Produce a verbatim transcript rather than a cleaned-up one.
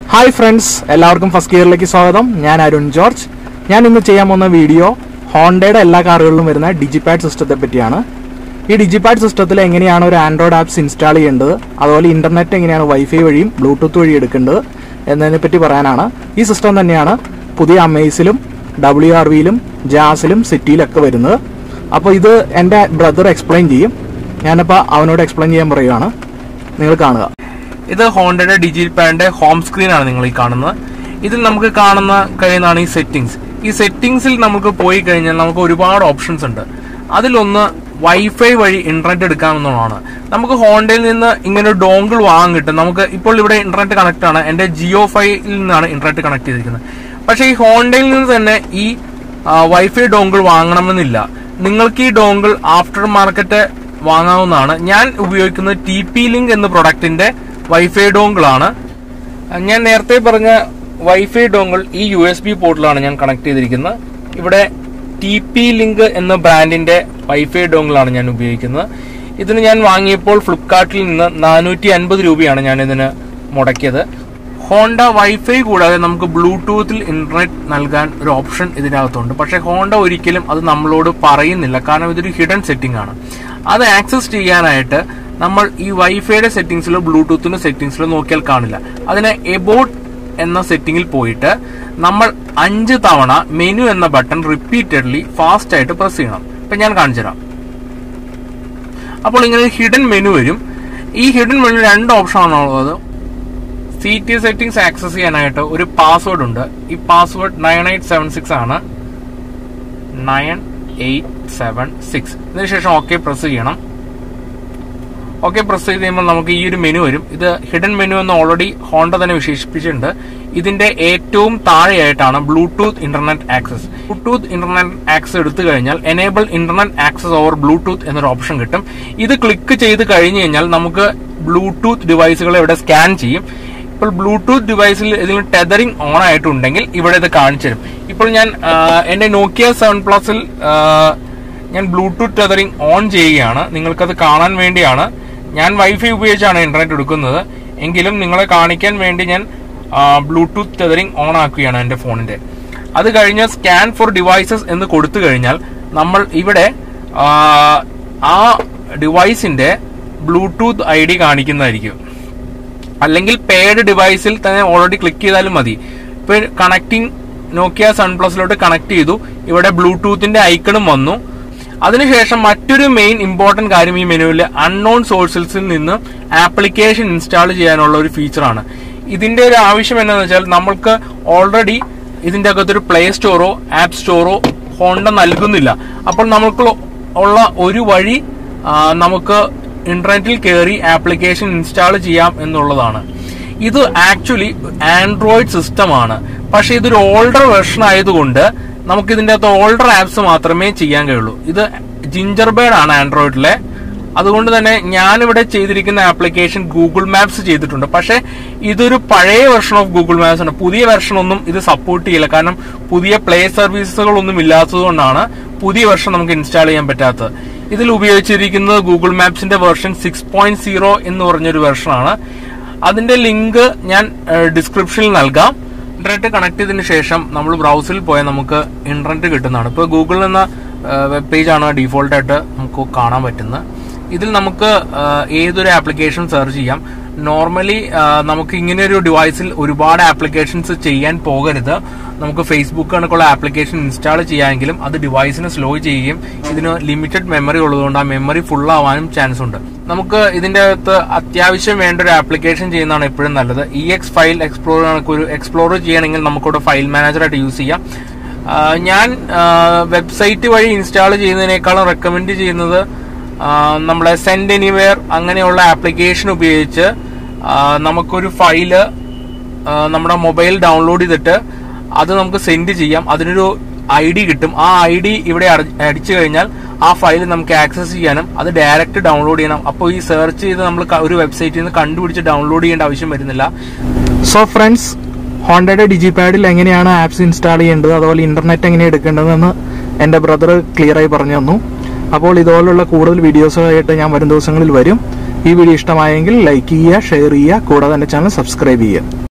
Hi friends, എല്ലാവർക്കും first ഗിയറിലേക്ക് സ്വാഗതം. ഞാൻ അരുൺ ജോർജ്. ഞാൻ ഇന്ന് ചെയ്യാൻ പോകുന്ന വീഡിയോ ഹോണ്ടയുടെ എല്ലാ കാറുകളിലും വരുന്ന ഡിജിപാഡ് സിസ്റ്റത്തെ പറ്റിയാണ്. ഈ ഡിജിപാഡ് സിസ്റ്റത്തിൽ എങ്ങനെയാണ് ഒരു ആൻഡ്രോയിഡ് ആപ്സ് ഇൻസ്റ്റാൾ ചെയ്യേണ്ടത്, അതുപോലെ ഇന്റർനെറ്റ് എങ്ങനെയാണ് വൈഫൈ വഴിയും ബ്ലൂടൂത്ത് വഴി എടുക്കേണ്ടത് എന്നതിനെ പറ്റി പറയാനാണ്. ഈ സിസ്റ്റം തന്നെയാണ് പുതിയ അമേസിലും ഡബ്ല്യു ആർ വിയിലും ജാസിലും സിറ്റിയിലൊക്കെ വരുന്നത്. അപ്പോൾ ഇത് എൻ്റെ ബ്രദർ എക്സ്പ്ലെയിൻ ചെയ്യും. ഞാനിപ്പോൾ അവനോട് എക്സ്പ്ലെയിൻ ചെയ്യാൻ പറയുകയാണ്. നിങ്ങൾ കാണുക. ഇത് ഹോണ്ടയുടെ ഡിജിപാഡിന്റെ ഹോം സ്ക്രീൻ ആണ് നിങ്ങൾ ഈ കാണുന്നത്. ഇതിൽ നമുക്ക് കാണുന്ന കഴിയുന്നതാണ് ഈ സെറ്റിംഗ്സ്. ഈ സെറ്റിംഗ്സിൽ നമുക്ക് പോയി കഴിഞ്ഞാൽ നമുക്ക് ഒരുപാട് ഓപ്ഷൻസ് ഉണ്ട്. അതിലൊന്ന് വൈഫൈ വഴി ഇന്റർനെറ്റ് എടുക്കാമെന്നുള്ളതാണ്. നമുക്ക് ഹോണ്ടയിൽ നിന്ന് ഇങ്ങനെ ഒരു ഡോങ്കിൾ വാങ്ങാൻ കിട്ടും. നമുക്ക് ഇപ്പോൾ ഇവിടെ ഇന്റർനെറ്റ് കണക്ട് ആണ്. എന്റെ ജിയോ ഫൈയിൽ നിന്നാണ് ഇന്റർനെറ്റ് കണക്ട് ചെയ്തിരിക്കുന്നത്. പക്ഷേ ഈ ഹോണ്ടയിൽ നിന്ന് തന്നെ ഈ വൈഫൈ ഡോങ്കിൾ വാങ്ങണമെന്നില്ല. നിങ്ങൾക്ക് ഈ ഡോങ്കിൾ ആഫ്റ്റർ മാർക്കറ്റ് വാങ്ങാവുന്നതാണ്. ഞാൻ ഉപയോഗിക്കുന്നത് ടി പി ലിങ്ക് എന്ന പ്രൊഡക്റ്റിന്റെ വൈഫൈ ഡോങ്കിൾ ആണ്. ഞാൻ നേരത്തെ പറഞ്ഞ വൈഫൈ ഡോങ്കിൾ ഈ യു എസ് ബി പോർട്ടിലാണ് ഞാൻ കണക്ട് ചെയ്തിരിക്കുന്നത്. ഇവിടെ ടി പി ലിങ്ക് എന്ന ബ്രാൻഡിന്റെ വൈഫൈ ഡോങ്കിൾ ആണ് ഞാൻ ഉപയോഗിക്കുന്നത്. ഇതിന് ഞാൻ വാങ്ങിയപ്പോൾ ഫ്ലിപ്കാർട്ടിൽ നിന്ന് നാനൂറ്റി അൻപത് രൂപയാണ് ഞാൻ ഇതിന് മുടക്കിയത്. ഹോണ്ട വൈഫൈ കൂടാതെ നമുക്ക് ബ്ലൂടൂത്തിൽ ഇന്റർനെറ്റ് നൽകാൻ ഒരു ഓപ്ഷൻ ഇതിനകത്തുണ്ട്. പക്ഷെ ഹോണ്ട ഒരിക്കലും അത് നമ്മളോട് പറയുന്നില്ല, കാരണം ഇതൊരു ഹിഡൻ സെറ്റിംഗ് ആണ്. അത് ആക്സസ് ചെയ്യാനായിട്ട് നമ്മൾ ഈ വൈഫൈയുടെ സെറ്റിംഗ്സിലോ ബ്ലൂടൂത്തിന്റെ സെറ്റിംഗ്സിലോ നോക്കിയാൽ കാണില്ല. അതിനെ എബൌട്ട് എന്ന സെറ്റിംഗിൽ പോയിട്ട് നമ്മൾ അഞ്ച് തവണ മെനു എന്ന ബട്ടൺ റിപ്പീറ്റഡ്ലി ഫാസ്റ്റ് ആയിട്ട് പ്രസ് ചെയ്യണം. ഇപ്പൊ ഞാൻ കാണിച്ചു തരാം. അപ്പോൾ ഇങ്ങനെ ഹിഡൻ മെനു വരും. ഈ ഹിഡൻ മെനു രണ്ട് ഓപ്ഷൻ ആണുള്ളത്. സി ടി സെറ്റിംഗ്സ് ആക്സസ് ചെയ്യാനായിട്ട് ഒരു പാസ്വേഡ് ഉണ്ട്. ഈ password nine eight seven six ആണ്. Nine eight seven six. ഇതിനുശേഷം ഓക്കെ പ്രസ് ചെയ്യണം. ഓക്കെ പ്രസ് ചെയ്ത് കഴിയുമ്പോൾ നമുക്ക് ഈ ഒരു മെനു വരും. ഇത് ഹിഡൻ മെനു എന്ന് ഓൾറെഡി ഹോണ്ട തന്നെ വിശേഷിപ്പിച്ചിട്ടുണ്ട്. ഇതിന്റെ ഏറ്റവും താഴെയായിട്ടാണ് bluetooth internet access. Bluetooth internet access എടുത്തു കഴിഞ്ഞാൽ enable internet access over bluetooth എന്നൊരു ഓപ്ഷൻ കിട്ടും. ഇത് ക്ലിക്ക് ചെയ്ത് കഴിഞ്ഞു കഴിഞ്ഞാൽ നമുക്ക് ബ്ലൂടൂത്ത് ഡിവൈസുകളെ ഇവിടെ സ്കാൻ ചെയ്യും. ഇപ്പോൾ ബ്ലൂടൂത്ത് ഡിവൈസിൽ ഇതിന് ടെതറിംഗ് ഓൺ ആയിട്ടുണ്ടെങ്കിൽ ഇവിടെ ഇത് കാണിച്ചു തരും. ഇപ്പോൾ ഞാൻ എന്റെ നോക്കിയ സെവൻ പ്ലസിൽ ഞാൻ ബ്ലൂടൂത്ത് ടെതറിംഗ് ഓൺ ചെയ്യുകയാണ്. നിങ്ങൾക്കത് കാണാൻ വേണ്ടിയാണ്. ഞാൻ വൈഫൈ ഉപയോഗിച്ചാണ് ഇന്റർനെറ്റ് എടുക്കുന്നത്. എങ്കിലും നിങ്ങളെ കാണിക്കാൻ വേണ്ടി ഞാൻ ബ്ലൂടൂത്ത് ടെതറിംഗ് ഓൺ ആക്കുകയാണ് എന്റെ ഫോണിന്റെ. അത് കഴിഞ്ഞ് സ്കാൻ ഫോർ ഡിവൈസസ് എന്ന് കൊടുത്തു കഴിഞ്ഞാൽ നമ്മൾ ഇവിടെ ആ ഡിവൈസിന്റെ ബ്ലൂടൂത്ത് ഐ ഡി കാണിക്കുന്നതായിരിക്കും. അല്ലെങ്കിൽ പേഡ് ഡിവൈസിൽ തന്നെ ഓൾറെഡി ക്ലിക്ക് ചെയ്താലും മതി. ഇപ്പൊ കണക്ടിങ് നോക്കിയ സൺ പ്ലസിലോട്ട് കണക്ട് ചെയ്തു. ഇവിടെ ബ്ലൂടൂത്തിന്റെ ഐക്കണും വന്നു. അതിനുശേഷം മറ്റൊരു മെയിൻ ഇമ്പോർട്ടന്റ് കാര്യം ഈ മെനുവിൽ അൺനോൺ സോഴ്സസിൽ നിന്ന് ആപ്ലിക്കേഷൻ ഇൻസ്റ്റാൾ ചെയ്യാനുള്ള ഒരു ഫീച്ചറാണ്. ഇതിന്റെ ഒരു ആവശ്യം എന്താണെന്ന് വെച്ചാൽ നമ്മൾക്ക് ഓൾറെഡി ഇതിന്റെ അകത്തൊരു പ്ലേ സ്റ്റോറോ ആപ്പ് സ്റ്റോറോ ഹോണ്ട നൽകുന്നില്ല. അപ്പോൾ നമുക്ക് ഉള്ള ഒരു വഴി നമുക്ക് ഇന്റർനെറ്റിൽ കയറി ആപ്ലിക്കേഷൻ ഇൻസ്റ്റാൾ ചെയ്യാം എന്നുള്ളതാണ്. ഇത് ആക്ച്വലി ആൻഡ്രോയിഡ് സിസ്റ്റമാണ്. പക്ഷെ ഇതൊരു ഓൾഡർ വെർഷൻ ആയതുകൊണ്ട് നമുക്ക് ഇതിന്റെ അകത്ത് ഓൾഡർ ആപ്സ് മാത്രമേ ചെയ്യാൻ കഴിയുള്ളൂ. ഇത് ജിഞ്ചർ ബേർഡ് ആണ് ആൻഡ്രോയിഡിലെ. അതുകൊണ്ട് തന്നെ ഞാനിവിടെ ചെയ്തിരിക്കുന്ന ആപ്ലിക്കേഷൻ ഗൂഗിൾ മാപ്സ് ചെയ്തിട്ടുണ്ട്. പക്ഷെ ഇതൊരു പഴയ വെർഷൻ ഓഫ് ഗൂഗിൾ മാപ്സ് ആണ്. പുതിയ വെർഷൻ ഒന്നും ഇത് സപ്പോർട്ട് ചെയ്യില്ല. കാരണം പുതിയ പ്ലേ സർവീസുകളൊന്നും ഇല്ലാത്തതുകൊണ്ടാണ് പുതിയ വെർഷൻ നമുക്ക് ഇൻസ്റ്റാൾ ചെയ്യാൻ പറ്റാത്തത്. ഇതിൽ ഉപയോഗിച്ചിരിക്കുന്നത് ഗൂഗിൾ മാപ്സിന്റെ വെർഷൻ സിക്സ് പോയിന്റ് സീറോ എന്ന് പറഞ്ഞൊരു വെർഷൻ ആണ്. അതിന്റെ ലിങ്ക് ഞാൻ ഡിസ്ക്രിപ്ഷനിൽ നൽകാം. ഇന്റർനെറ്റ് കണക്ട് ചെയ്തതിനു ശേഷം നമ്മൾ ബ്രൗസറിൽ പോയാൽ നമുക്ക് ഇന്റർനെറ്റ് കിട്ടുന്നതാണ്. ഇപ്പോൾ ഗൂഗിളിൽ എന്ന വെബ് പേജാണ് ഡീഫോൾട്ട് ആയിട്ട് നമുക്ക് കാണാൻ പറ്റുന്നത്. ഇതിൽ നമുക്ക് ഏതൊരു ആപ്ലിക്കേഷൻ സെർച്ച് ചെയ്യാം. നോർമലി നമുക്ക് ഇങ്ങനെ ഒരു ഡിവൈസിൽ ഒരുപാട് ആപ്ലിക്കേഷൻസ് ചെയ്യാൻ പോകരുത്. നമുക്ക് ഫേസ്ബുക്ക് കണക്കുള്ള ആപ്ലിക്കേഷൻ ഇൻസ്റ്റാൾ ചെയ്യാമെങ്കിലും അത് ഡിവൈസിനെ സ്ലോ ചെയ്യുകയും ഇതിന് ലിമിറ്റഡ് മെമ്മറി ഉള്ളതുകൊണ്ട് ആ മെമ്മറി ഫുൾ ആവാനും ചാൻസ് ഉണ്ട്. നമുക്ക് ഇതിന്റെ അകത്ത് അത്യാവശ്യം വേണ്ട ഒരു ആപ്ലിക്കേഷൻ ചെയ്യുന്നതാണ് എപ്പോഴും നല്ലത്. ഇ എക്സ് ഫയൽ എക്സ്പ്ലോറർ ഒരു എക്സ്പ്ലോർ ചെയ്യണമെങ്കിൽ നമുക്കിവിടെ ഫയൽ മാനേജറായിട്ട് യൂസ് ചെയ്യാം. ഞാൻ വെബ്സൈറ്റ് വഴി ഇൻസ്റ്റാൾ ചെയ്യുന്നതിനേക്കാളും റെക്കമെൻഡ് ചെയ്യുന്നത് നമ്മളെ സെൻഡ് എനിവെയർ അങ്ങനെയുള്ള ആപ്ലിക്കേഷൻ ഉപയോഗിച്ച് നമുക്കൊരു ഫയല് നമ്മുടെ മൊബൈൽ ഡൗൺലോഡ് ചെയ്തിട്ട് അത് നമുക്ക് സെൻഡ് ചെയ്യാം. അതിനൊരു ഐ ഡി കിട്ടും. ആ ഐ ഡി ഇവിടെ അടിച്ചു കഴിഞ്ഞാൽ ആ ഫയൽ നമുക്ക് ആക്സസ് ചെയ്യാനും അത് ഡയറക്റ്റ് ഡൗൺലോഡ് ചെയ്യണം. അപ്പോൾ ഈ സെർച്ച് ചെയ്ത് നമ്മൾ ഒരു വെബ്സൈറ്റിൽ നിന്ന് കണ്ടുപിടിച്ച് ഡൗൺലോഡ് ചെയ്യേണ്ട ആവശ്യം വരുന്നില്ല. സോ ഫ്രണ്ട്സ്, ഹോണ്ടയുടെ ഡിജിപാഡിൽ എങ്ങനെയാണ് ആപ്സ് ഇൻസ്റ്റാൾ ചെയ്യേണ്ടത്, അതുപോലെ ഇന്റർനെറ്റ് എങ്ങനെ എടുക്കേണ്ടതെന്ന് എൻ്റെ ബ്രദർ ക്ലിയർ ആയി പറഞ്ഞു തന്നു. അപ്പോൾ ഇതുപോലുള്ള കൂടുതൽ വീഡിയോസുമായിട്ട് ഞാൻ വരും ദിവസങ്ങളിൽ വരും. ഈ വീഡിയോ ഇഷ്ടമായെങ്കിൽ ലൈക്ക് ചെയ്യുക, ഷെയർ ചെയ്യുക, കൂടാതെ എൻ്റെ ചാനൽ സബ്സ്ക്രൈബ് ചെയ്യുക.